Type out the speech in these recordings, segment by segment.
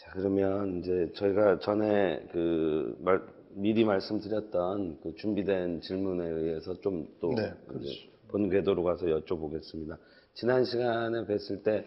자, 그러면 이제 저희가 전에 미리 말씀드렸던 그 준비된 질문에 의해서 좀 또 네, 그렇죠. 본 궤도로 가서 여쭤보겠습니다. 지난 시간에 뵀을 때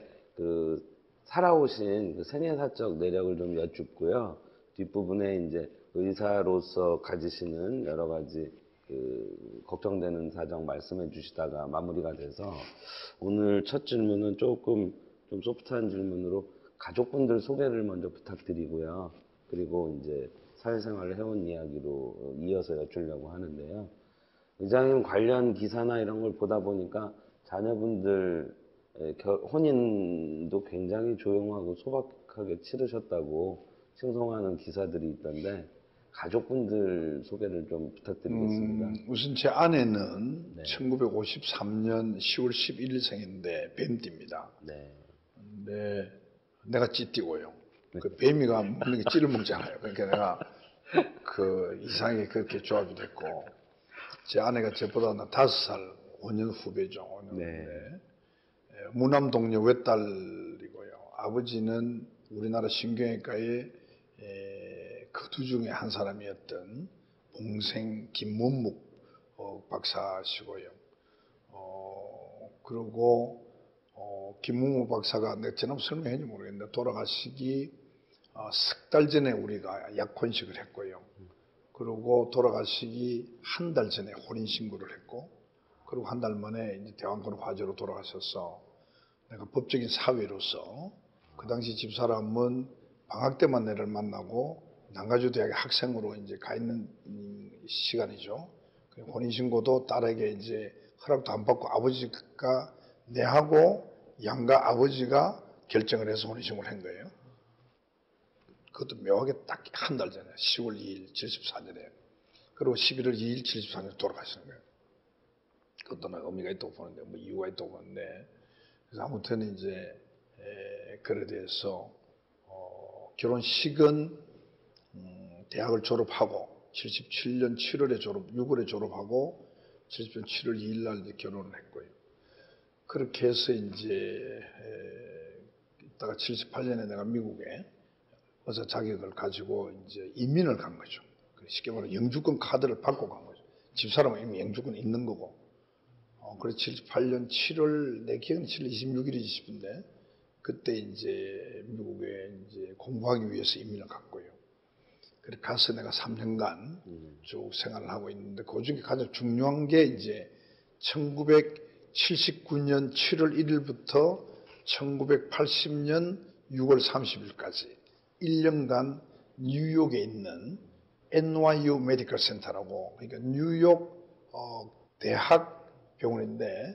살아오신 그 생애사적 내력을 좀 여쭙고요. 뒷부분에 이제 의사로서 가지시는 여러 가지 걱정되는 사정 말씀해 주시다가 마무리가 돼서 오늘 첫 질문은 조금 좀 소프트한 질문으로 가족분들 소개를 먼저 부탁드리고요. 그리고 이제 사회생활을 해온 이야기로 이어서 여쭈려고 하는데요. 의장님 관련 기사나 이런 걸 보다 보니까 자녀분들 혼인도 굉장히 조용하고 소박하게 치르셨다고 칭송하는 기사들이 있던데 가족분들 소개를 좀 부탁드리겠습니다. 우선 제 아내는 네. 1953년 10월 11일생인데 뱀띠입니다. 네. 근데 내가 찌띠고요. 그 뱀이가 먹는 게 찌를 먹잖아요. 그러니까 내가 그 이상하게 그렇게 조합이 됐고, 제 아내가 저보다 5살 5년 후배죠. 5년 네. 후배. 무남 동료 외딸이고요. 아버지는 우리나라 신경외과의 그 중에 한 사람이었던 봉생 김문묵 박사시고요. 그리고 김문묵 박사가 내가 지난 설명했는지 모르겠는데 돌아가시기 석 달 전에 우리가 약혼식을 했고요. 그리고 돌아가시기 한 달 전에 혼인신고를 했고, 그리고 한 달 만에 이제 대왕권 화재로 돌아가셔서 내가 법적인 사위로서 그 당시 집사람은 방학 때만 내를 만나고 남가주대학에 학생으로 이제 가 있는 시간이죠. 혼인신고도 딸에게 이제 허락도 안 받고 아버지가 내하고 양가 아버지가 결정을 해서 혼인신고를 한 거예요. 그것도 묘하게 딱 한 달 전에 10월 2일 74년에 그리고 11월 2일 74년에 돌아가시는 거예요. 그것도 나 의미가 있다고 보는데 뭐 이유가 있다고 보는데, 그래서 아무튼 이제 그래 대해서 결혼식은 대학을 졸업하고 77년 7월에 6월에 졸업하고 77년 7월 2일 날 이제 결혼을 했고요. 그렇게 해서 이제 이따가 78년에 내가 미국에 의사 자격을 가지고 이제 이민을 간 거죠. 쉽게 말하면 영주권 카드를 받고 간 거죠. 집사람은 이미 영주권이 있는 거고. 그래서 78년 7월, 내 기억은 7월 26일이지 싶은데, 그때 이제 미국에 이제 공부하기 위해서 이민을 갔고요. 그래서 가서 내가 3년간 쭉 생활을 하고 있는데, 그 중에 가장 중요한 게 이제 1979년 7월 1일부터 1980년 6월 30일까지 1년간 뉴욕에 있는 NYU 메디컬 센터라고, 그러니까 뉴욕 대학 병원인데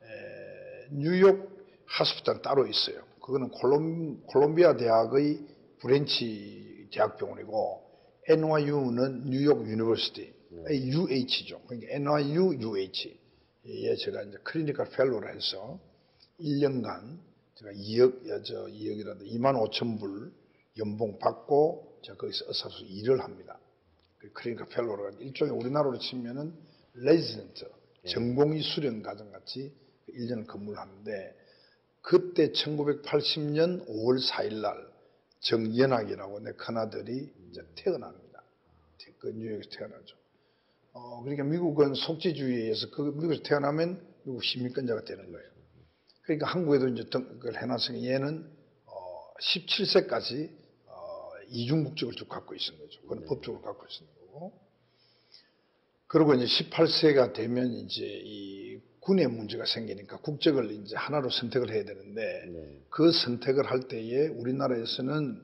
뉴욕 하스피탈 따로 있어요. 그거는 콜롬비아 대학의 브랜치 대학병원이고, NYU는 뉴욕 유니버시티 UH죠. 그러니까 NYU UH에 제가 이제 클리니컬 펠로를 해서 1년간 제가 2억이라도 25,000불 연봉 받고 제가 거기서 의사로서 일을 합니다. 클리니컬 펠로가 일종의 우리나라로 치면은 레지던트, 전공의 수련 과정 같이 1년을 근무를 하는데, 그때 1980년 5월 4일 날 정연학이라고 내 큰아들이 이제 태어납니다. 그 뉴욕에서 태어나죠. 그러니까 미국은 속지주의에 의해서 미국에서 태어나면 미국 시민권자가 되는 거예요. 그러니까 한국에도 이제 등록을 해놨으니 얘는 17세까지 이중국적을 쭉 갖고 있는 거죠. 그건 법적으로 갖고 있는 거고. 그리고 이제 18세가 되면 이제 이 군의 문제가 생기니까 국적을 이제 하나로 선택을 해야 되는데, 그 선택을 할 때에 우리나라에서는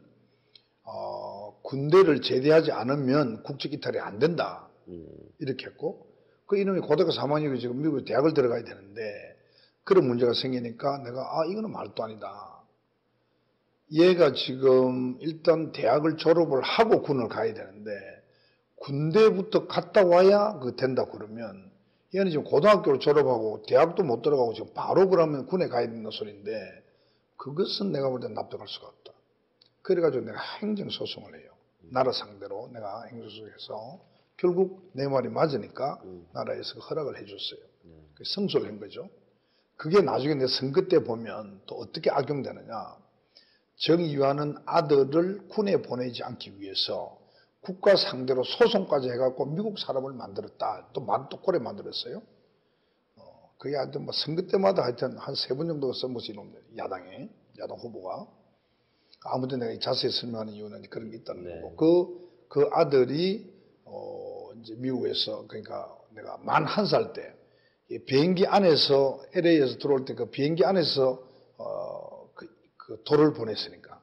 군대를 제대하지 않으면 국적 이탈이 안 된다. 이렇게 했고, 그 이놈이 고등학교 3학년이 지금 미국에 대학을 들어가야 되는데, 그런 문제가 생기니까 내가 이거는 말도 아니다. 얘가 지금 일단 대학을 졸업을 하고 군을 가야 되는데, 군대부터 갔다 와야 된다 그러면, 얘는 지금 고등학교를 졸업하고 대학도 못 들어가고 지금 바로 그러면 군에 가야 된다는 소리인데, 그것은 내가 볼 때 납득할 수가 없다. 그래가지고 내가 행정소송을 해요. 나라 상대로 내가 행정소송해서 결국 내 말이 맞으니까 나라에서 허락을 해줬어요. 성소를 한 거죠. 그게 나중에 내 선거 때 보면 또 어떻게 악용되느냐. 정의화는 아들을 군에 보내지 않기 위해서 국가 상대로 소송까지 해갖고 미국 사람을 만들었다. 또 꼴에 만들었어요. 그게 하여튼 뭐 선거 때마다 하여튼 한 3번 정도가 써보시 이놈들, 야당 후보가. 아무튼 내가 자세히 설명하는 이유는 그런 게 있다는 네. 거고. 그 아들이, 이제 미국에서, 그러니까 내가 만 1살 때, 비행기 안에서, LA에서 들어올 때 그 비행기 안에서, 그 돌을 보냈으니까.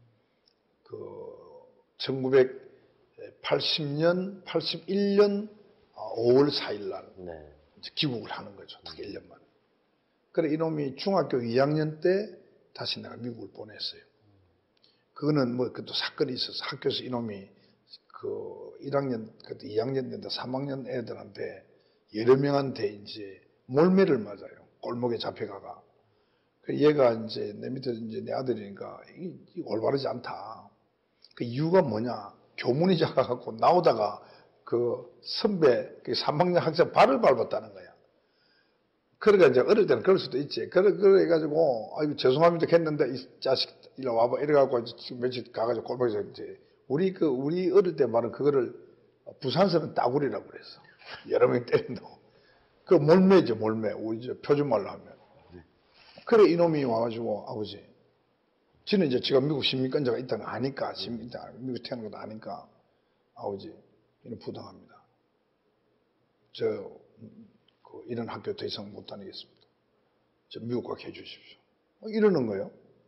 1980년, 81년 5월 4일 날 네. 귀국을 하는 거죠. 딱 1년 만에. 그래, 이놈이 중학교 2학년 때 다시 내가 미국을 보냈어요. 그거는 뭐, 그것도 사건이 있어서 학교에서 이놈이 그 1학년, 그때 2학년 때인데 3학년 애들한테 여러 명한테 이제 몰매를 맞아요. 골목에 잡혀가가. 얘가 이제 내 밑에 이제 내 아들이니까 이 올바르지 않다. 그 이유가 뭐냐? 교문이 작아갖고 나오다가 그 선배, 그 3학년 학생 발을 밟았다는 거야. 그러니까 이제 어릴 때는 그럴 수도 있지. 그래가지고, 아이고, 죄송합니다 했는데, 이 자식, 이리 와봐. 이래갖고, 지금 며칠 가가지고 골목에서 이제, 우리 어릴 때 말은 그거를 부산서는 따구리라고 그랬어. 여러 명 때린다고. 그 몰매죠, 몰매. 우리 저 표준말로 하면. 그래, 이놈이 와가지고, 아버지. 지는 이제 지가 미국 시민권자가 있다는 거 아니까, 미국 태어난 것도 아니까, 아버지, 이는 부당합니다. 이런 학교 더 이상 못 다니겠습니다. 저 미국 가게 해주십시오. 이러는 거예요.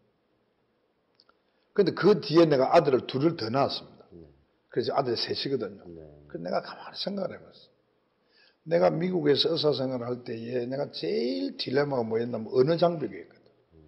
근데 그 뒤에 내가 아들을 둘을 더 낳았습니다. 그래서 아들이 셋이거든요. 그래서 내가 가만히 생각을 해봤어. 내가 미국에서 의사생활을 할 때에 내가 제일 딜레마가 뭐였냐면 언어 장벽이었거든.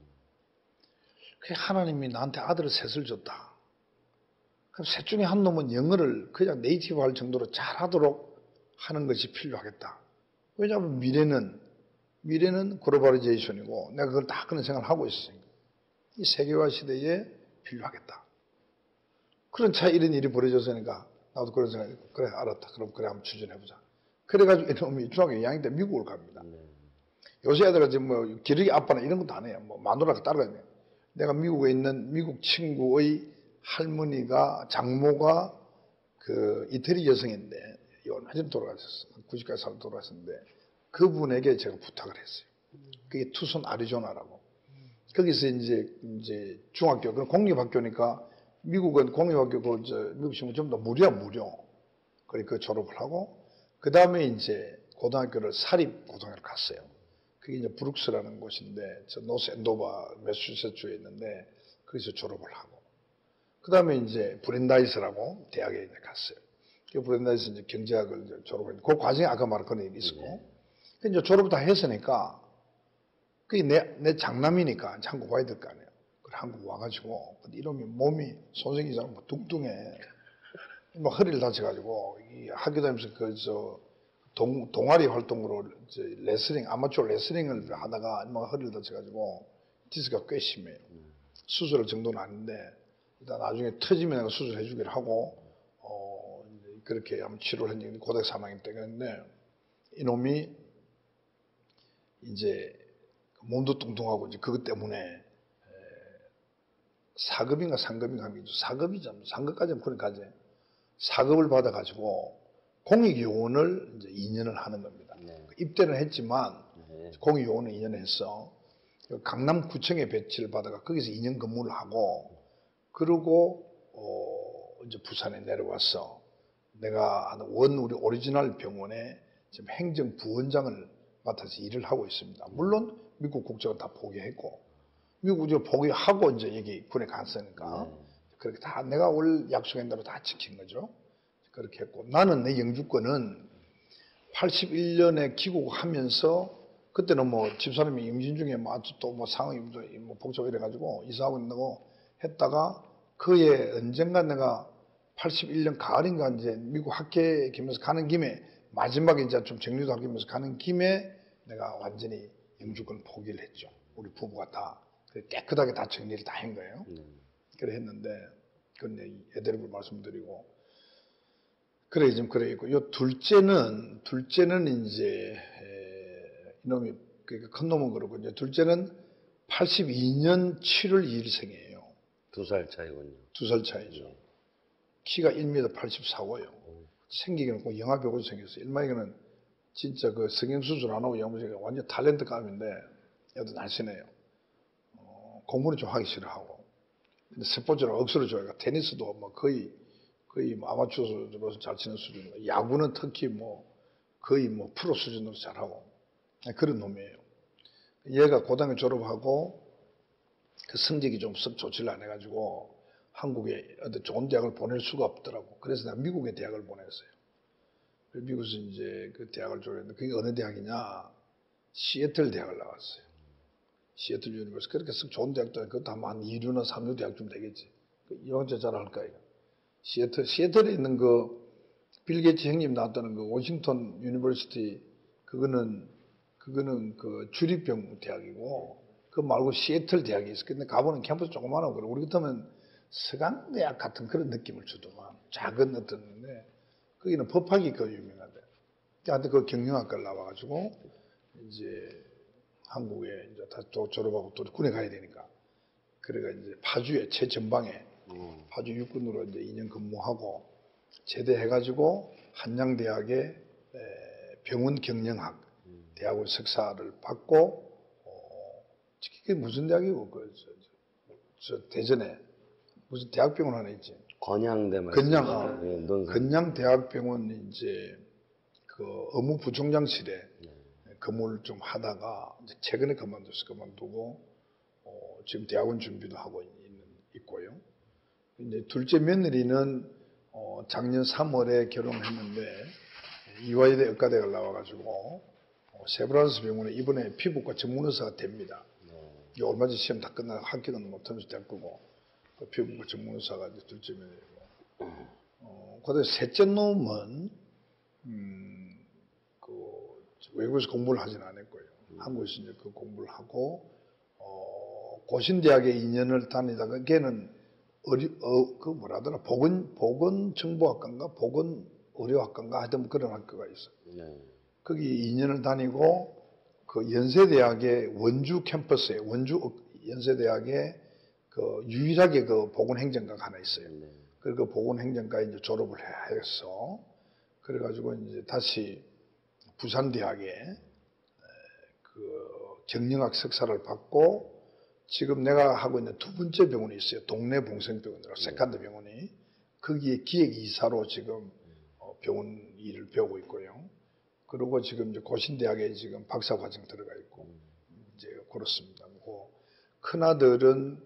그래서 하나님이 나한테 아들을 셋을 줬다. 그럼 셋 중에 한 놈은 영어를 그냥 네이티브 할 정도로 잘하도록 하는 것이 필요하겠다. 왜냐하면 미래는 글로벌리제이션이고 내가 그걸 다 그런 생각을 하고 있으니까 이 세계화 시대에 필요하겠다. 그런 차에 이런 일이 벌어졌으니까 나도 그런 생각이 그래 알았다. 그럼 그래 한번 추진해보자. 그래가지고 이놈이 중학교 2학년 때 미국을 갑니다. 요새 애들은 지금 뭐 기러기 아빠나 이런 것도 안 해요. 뭐 마누라가 따라가요. 내가 미국에 있는 미국 친구의 할머니가 장모가 그 이태리 여성인데 완전히 돌아가셨어. 90까지 살 돌아가셨는데 그분에게 제가 부탁을 했어요. 그게 투손 아리조나라고. 거기서 이제 중학교, 그럼 공립학교니까 미국은 공립학교 미국 친구 전부 다 무료. 그러니까 졸업을 하고 그 다음에 이제 고등학교를 사립고등학교를 갔어요. 그게 이제 브룩스라는 곳인데 저 노스 앤도바 매수세츠에 있는데 거기서 졸업을 하고 그 다음에 이제 브랜다이스라고 대학에 이제 갔어요. 그 브랜다이스 이제 경제학을 이제 졸업했는데 그 과정에 아까 말한 그런 일이 있었고 이제 졸업을 다 했으니까 그게 내 장남이니까 한국 와야 될 거 아니에요. 그래 한국 와가지고 이놈이 몸이 손생이잖아 뭐 뚱뚱해. 막 허리를 다쳐가지고 이 학교 다니면서 동아리 활동으로 레슬링 아마추어 레슬링을 하다가 막 허리를 다쳐가지고 디스크가 꽤 심해요. 수술할 정도는 아닌데 일단 나중에 터지면 내가 수술해주기를 하고 그렇게 한번 치료를 했는데 고등 3학년 때 그랬는데 이놈이 이제 몸도 뚱뚱하고 이제 그것 때문에 사급인가 상급인가 사급이죠. 상급까지는 그러니까 이제 사급을 받아가지고 공익요원을 이제 2년을 하는 겁니다. 입대는 했지만 공익요원을 2년을 했어. 강남구청에 배치를 받아가 거기서 2년 근무를 하고 그러고 이제 부산에 내려와서 내가 우리 오리지널 병원에 지금 행정부원장을 맡아서 일을 하고 있습니다. 물론 미국 국적은 다 포기했고 미국 국적 포기하고 이제 여기 군에 갔으니까 그렇게 다 내가 올 약속한 대로 다 지킨 거죠. 그렇게 했고 나는 내 영주권은 81년에 귀국하면서 그때는 뭐 집사람이 임신 중에 또 뭐 상황이 뭐 복잡해 이래가지고 이사하고 있다고 했다가 그해 언젠가 내가 81년 가을인가 이제 미국 학회 겸해서 가는 김에 마지막에 이제 좀 정리도 하기 위해서 가는 김에 내가 완전히 영주권 포기를 했죠. 우리 부부가 다 깨끗하게 다 정리를 다 한 거예요. 그래 했는데 그건 애대로 말씀드리고 그래 좀 그래 있고 요 둘째는 이제 이놈이 큰 놈은 그러고 이제 둘째는 82년 7월 2일생이에요. 2살 차이군요. 2살 차이죠. 키가 1m 84고요. 생기기는 꼭 영화배우로 생겼어요. 일마이는 진짜 그 성형수술 안 하고 영화배우 완전 탤런트감인데 얘도 날씬해요. 공부는 좀 하기 싫어하고. 근데 스포츠를 억수로 좋아해요. 테니스도 뭐 거의 뭐 아마추어로서 잘 치는 수준이고, 야구는 특히 뭐 거의 뭐 프로 수준으로 잘하고 그런 놈이에요. 얘가 고등학교 졸업하고 그 성적이 좀 썩 좋지를 않아 가지고 한국에 어떤 좋은 대학을 보낼 수가 없더라고. 그래서 내가 미국의 대학을 보냈어요. 미국에서 이제 그 대학을 졸업했는데 그게 어느 대학이냐? 시애틀 대학을 나왔어요. 시애틀 유니버시티. 그렇게 썩 좋은 대학도 아니고 그것도 한 2류나 3류 대학쯤 되겠지. 이왕자 잘 할까 이거. 시애틀에 있는 그 빌 게이츠 형님 나왔다는 그 워싱턴 유니버시티 그거는 그 주립병 대학이고 그 말고 시애틀 대학이 있어. 근데 가보는 캠퍼스 조그마하고 그래. 우리 같으면 서강대학 같은 그런 느낌을 주더만. 작은 어떤데 거기는 법학이 그 유명하대. 근데 그 경영학과를 나와가지고 이제 한국에 이제 다 졸업하고 또 군에 가야 되니까. 그래가 이제 파주에 최전방에 파주 육군으로 이제 2년 근무하고 제대해가지고 한양대학의 병원 경영학 대학원 석사를 받고 그게 무슨 대학이고 저 대전에 무슨 대학병원 하나 있지. 건양대 말씀. 건양대학병원 이제 그 업무부총장실에 근무를 좀 하다가 이제 최근에 그만두고 지금 대학원 준비도 하고 있고요. 이제 둘째 며느리는 작년 3월에 결혼했는데 이화여대 의과대학을 나와가지고 세브란스 병원에 이번에 피부과 전문의사가 됩니다. 얼마 전에 시험 다 끝나고 학기는 못하면서 됐고 피부과 전문의사가 이제 둘째 며느리고 그다음에 셋째 놈은 그 외국에서 공부를 하진 않았고요. 한국에서 이제 그 공부를 하고 고신대학에 2년을 다니다가 걔는 그 뭐라더라 보건정보학과인가 보건의료학과인가 하여튼 뭐 그런 학교가 있어요. 거기 2년을 다니고 그 연세대학의 원주 캠퍼스에 원주 연세대학에 그 유일하게 그 보건행정과가 하나 있어요. 그리고 그 보건행정과에 이제 졸업을 해서 그래가지고 이제 다시 부산대학에 그 경영학 석사를 받고 지금 내가 하고 있는 두 번째 병원이 있어요. 동네 봉생병원이라고 세컨드 병원이 거기에 기획이사로 지금 병원 일을 배우고 있고요. 그리고 지금 이제 고신대학에 지금 박사과정 들어가 있고 이제 그렇습니다. 큰 아들은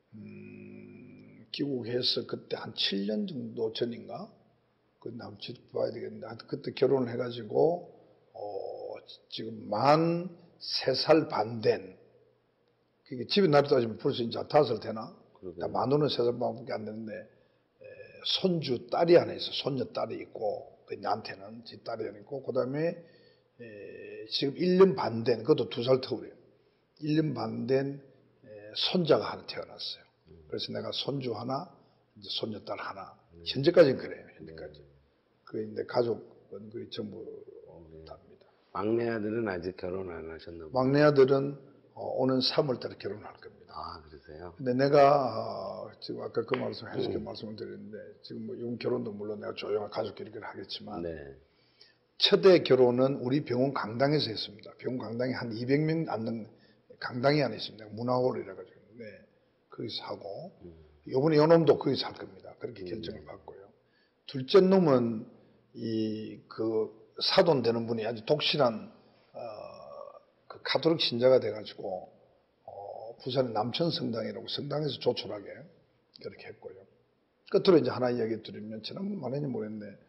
귀국해서 그때 한 7년 정도 전인가 그 남친 봐야 되겠는데 그때 결혼을 해가지고 지금 만 3살 반 된 그게 집에 나이 따지면 벌써 이제 5살 되나? 만으로는 3살 반밖에 안 되는데 손주 딸이 하나 있어. 손녀 딸이 있고 나한테는 지 딸이 하나 있고 그 다음에 지금 1년 반 된 그것도 2살 터울이에요. 1년 반 된 손자가 하나 태어났어요. 그래서 내가 손주 하나, 이제 손녀 딸 하나. 현재까지는 그래요. 현재까지. 그런데 가족은 거의 전부 답니다. 막내 아들은 아직 결혼 안 하셨나 봐요. 막내 아들은 오는 3월 달에 결혼할 겁니다. 아, 그러세요? 근데 내가 지금 아까 그 말씀 해서 말씀을 드렸는데 지금 뭐 이번 결혼도 물론 내가 조용한 가족끼리 하겠지만 첫애 결혼은 우리 병원 강당에서 했습니다. 병원 강당에 한 200명 앉는 강당이 하나 있습니다. 문화홀이라 가지고 거기서 하고 이번에 요놈도 거기서 할 겁니다. 그렇게 결정을 받고요. 둘째 놈은 그 사돈 되는 분이 아주 독실한 그 가톨릭 신자가 돼가지고 부산의 남천성당이라고 성당에서 조촐하게 그렇게 했고요. 끝으로 이제 하나 이야기 드리면 지난번 말했는지 모르겠는데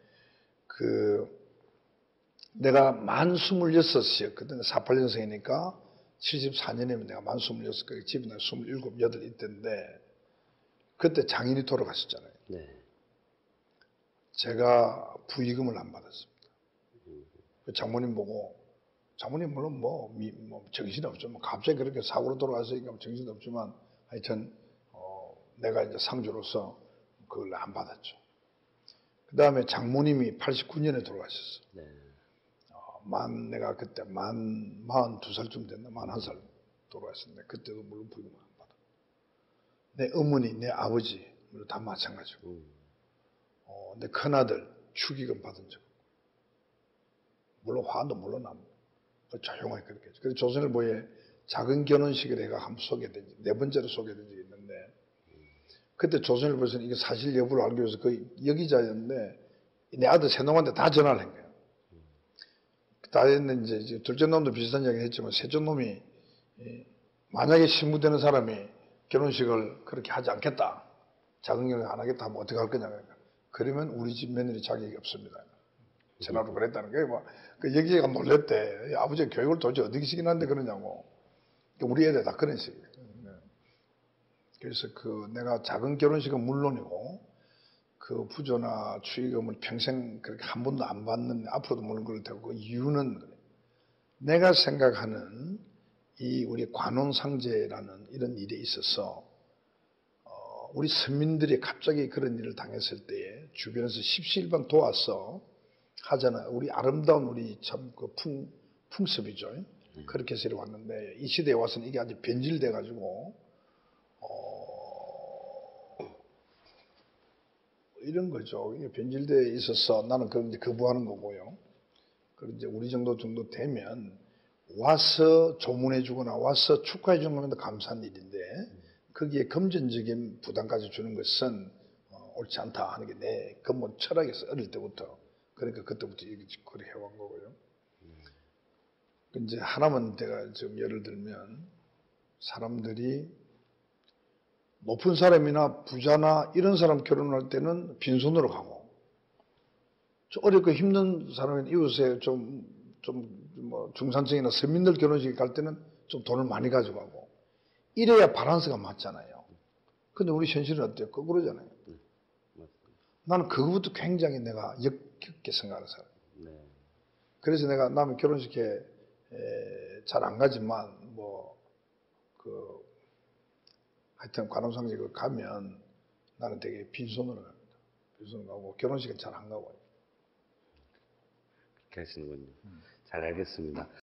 내가 만 26이었어요. 그때는 48년생이니까 74년이면 내가 만 26, 집에 내가 27, 8 이때인데 그때 장인이 돌아가셨잖아요. 제가 부의금을 안 받았습니다. 장모님 보고 장모님 물론 뭐 정신이 없죠. 뭐 갑자기 그렇게 사고로 돌아가시니까 정신이 없지만 하여튼 내가 이제 상주로서 그걸 안 받았죠. 그 다음에 장모님이 89년에 돌아가셨어. 내가 그때 42살쯤 됐나 41살 돌아가셨는데 그때도 물론 부의금 안 받아. 내 어머니, 내 아버지 다 마찬가지고 내 큰아들 축의금 받은 적 물론 화도 물러나고 조용하게 그렇게 했죠. 그래서 조선일보에 작은 결혼식을 해가 한번 소개된 네 번째로 소개된 적이 있는데 그때 조선일보에서는 이게 사실 여부를 알기 위해서 거의 여기자였는데 내 아들 세 놈한테 다 전화를 한 거예요. 다 했는데 이제 둘째 놈도 비슷한 이야기 했지만 셋째 놈이 만약에 신부되는 사람이 결혼식을 그렇게 하지 않겠다. 작은 결혼식 안 하겠다 하면 어떻게 할 거냐. 그러면 우리 집 며느리 자격이 없습니다. 전화로 그랬다는 거예요. 뭐, 그 여기가 놀랬대. 아버지가 교육을 도대체 어떻게 시키는데 그러냐고. 우리 애들 다 그런 식이에요. 그래서 내가 작은 결혼식은 물론이고, 그 부조나 축의금을 평생 그렇게 한 번도 안 받는, 앞으로도 물론 그럴 테고, 그 이유는 내가 생각하는 이 우리 관혼상제라는 이런 일에 있어서, 우리 서민들이 갑자기 그런 일을 당했을 때에 주변에서 십시일반 도와서 하잖아요. 우리 아름다운 우리 참 그 풍습이죠. 그렇게 해서 왔는데 이 시대에 와서는 이게 아주 변질돼가지고 이런 거죠. 이게 변질돼 있어서 나는 그걸 이제 거부하는 거고요. 그리고 이제 우리 정도 되면 와서 조문해주거나 와서 축하해주는 것도 감사한 일인데 거기에 금전적인 부담까지 주는 것은 옳지 않다 하는 게 내 근본 철학에서 어릴 때부터 그러니까 그때부터 그렇게 해온 거고요. 이제 하나만 제가 좀 예를 들면 사람들이 높은 사람이나 부자나 이런 사람 결혼할 때는 빈손으로 가고 어렵고 힘든 사람인 이웃에 뭐 중산층이나 서민들 결혼식 갈 때는 좀 돈을 많이 가져가고 이래야 밸런스가 맞잖아요. 근데 우리 현실은 어때요? 거꾸로잖아요. 나는 그것부터 굉장히 내가 역겹게 생각하는 사람이에요. 그래서 내가 남의 결혼식에 잘 안 가지만 하여튼 관혼상제 가면 나는 되게 빈손으로 갑니다. 빈손으로 가고 결혼식은 잘 안 가고. 그렇게 하시는군요. 잘 알겠습니다.